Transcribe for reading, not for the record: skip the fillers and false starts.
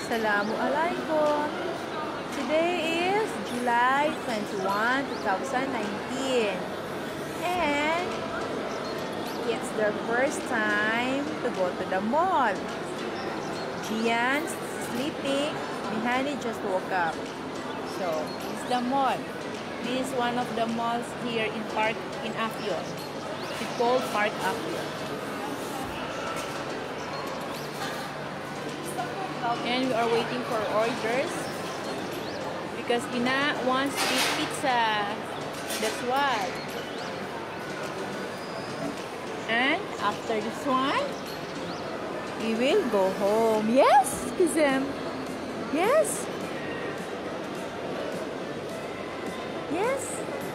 Assalamualaikum. Today is July 21, 2019. And it's their first time to go to the mall. Gian's sleeping. Mihani just woke up. So, this is the mall. This is one of the malls here in Afyo. It's called Park Afyo. And we are waiting for orders because Ina wants to eat pizza. That's why. And after this one, we will go home. Yes, Kizem. Yes. Yes.